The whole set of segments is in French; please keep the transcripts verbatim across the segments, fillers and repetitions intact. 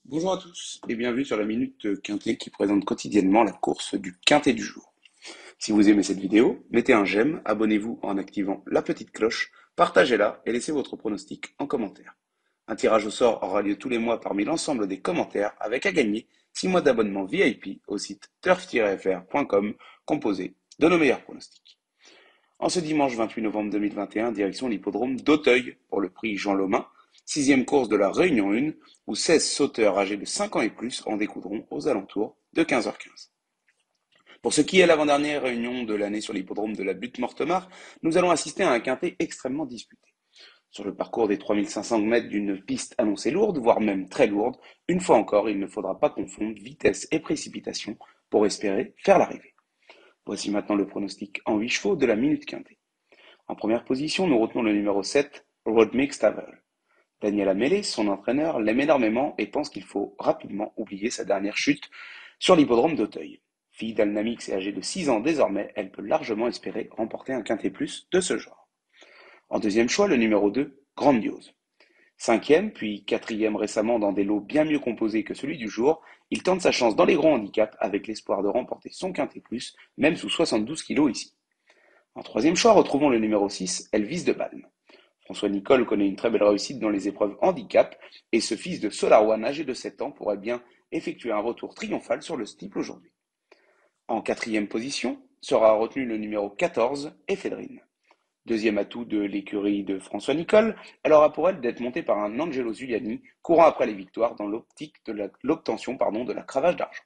Bonjour à tous et bienvenue sur la Minute Quintet qui présente quotidiennement la course du Quintet du jour. Si vous aimez cette vidéo, mettez un j'aime, abonnez-vous en activant la petite cloche, partagez-la et laissez votre pronostic en commentaire. Un tirage au sort aura lieu tous les mois parmi l'ensemble des commentaires avec à gagner six mois d'abonnement V I P au site turf tiret f r point com composé de nos meilleurs pronostics. En ce dimanche vingt-huit novembre deux mille vingt et un, direction l'hippodrome d'Auteuil pour le prix Jean Lomin, sixième course de la Réunion un, où seize sauteurs âgés de cinq ans et plus en découdront aux alentours de quinze heures quinze. Pour ce qui est l'avant-dernière réunion de l'année sur l'hippodrome de la Butte-Mortemart, nous allons assister à un quintet extrêmement disputé. Sur le parcours des trois mille cinq cents mètres d'une piste annoncée lourde, voire même très lourde, une fois encore, il ne faudra pas confondre vitesse et précipitation pour espérer faire l'arrivée. Voici maintenant le pronostic en huit chevaux de la Minute Quintet. En première position, nous retenons le numéro sept, Road Mixed Avel. Daniel Amélé, son entraîneur, l'aime énormément et pense qu'il faut rapidement oublier sa dernière chute sur l'hippodrome d'Auteuil. Fille d'Alnamix et âgée de six ans désormais, elle peut largement espérer remporter un quintet plus de ce genre. En deuxième choix, le numéro deux, Grandiose. Cinquième, puis quatrième récemment dans des lots bien mieux composés que celui du jour, il tente sa chance dans les grands handicaps avec l'espoir de remporter son quintet plus, même sous soixante-douze kilos ici. En troisième choix, retrouvons le numéro six, Elvis de Balme. François Nicole connaît une très belle réussite dans les épreuves handicap et ce fils de Solarone âgé de sept ans pourrait bien effectuer un retour triomphal sur le steeple aujourd'hui. En quatrième position sera retenu le numéro quatorze, Ephedrine. Deuxième atout de l'écurie de François Nicole, elle aura pour elle d'être montée par un Angelo Zuliani, courant après les victoires dans l'optique de l'obtention de la cravache d'argent.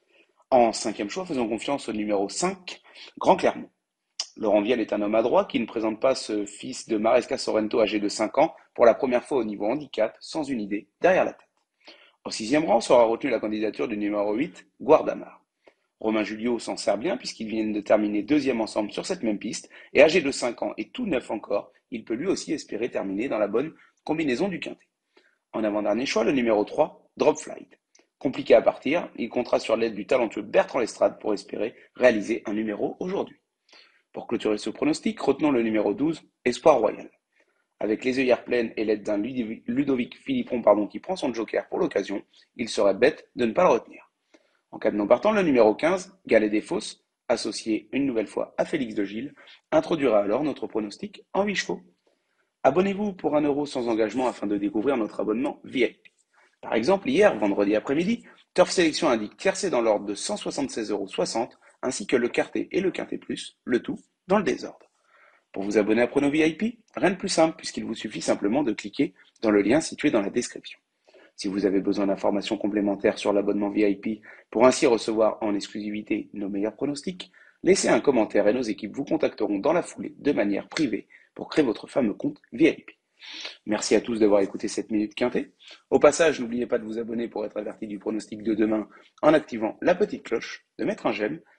En cinquième choix, faisons confiance au numéro cinq, Grand Clermont. Laurent Vielle est un homme adroit qui ne présente pas ce fils de Maresca Sorrento âgé de cinq ans pour la première fois au niveau handicap, sans une idée derrière la tête. Au sixième rang sera retenue la candidature du numéro huit, Guardamar. Romain Julio s'en sert bien puisqu'ils viennent de terminer deuxième ensemble sur cette même piste, et âgé de cinq ans et tout neuf encore, il peut lui aussi espérer terminer dans la bonne combinaison du quintet. En avant-dernier choix, le numéro trois, Drop Flight. Compliqué à partir, il comptera sur l'aide du talentueux Bertrand Lestrade pour espérer réaliser un numéro aujourd'hui. Pour clôturer ce pronostic, retenons le numéro douze, Espoir Royal. Avec les œillères pleines et l'aide d'un Ludovic Philippon pardon, qui prend son joker pour l'occasion, il serait bête de ne pas le retenir. En cas de non partant, le numéro quinze, Galet des Fosses, associé une nouvelle fois à Félix de Gilles, introduira alors notre pronostic en huit chevaux. Abonnez-vous pour un euro sans engagement afin de découvrir notre abonnement V I P. Par exemple, hier, vendredi après-midi, Turf Sélection indique tiercé dans l'ordre de cent soixante-seize euros soixante, ainsi que le quartet et le quintet plus, le tout dans le désordre. Pour vous abonner à Prono V I P, rien de plus simple puisqu'il vous suffit simplement de cliquer dans le lien situé dans la description. Si vous avez besoin d'informations complémentaires sur l'abonnement V I P pour ainsi recevoir en exclusivité nos meilleurs pronostics, laissez un commentaire et nos équipes vous contacteront dans la foulée de manière privée pour créer votre fameux compte V I P. Merci à tous d'avoir écouté cette Minute Quintet. Au passage, n'oubliez pas de vous abonner pour être averti du pronostic de demain en activant la petite cloche, de mettre un j'aime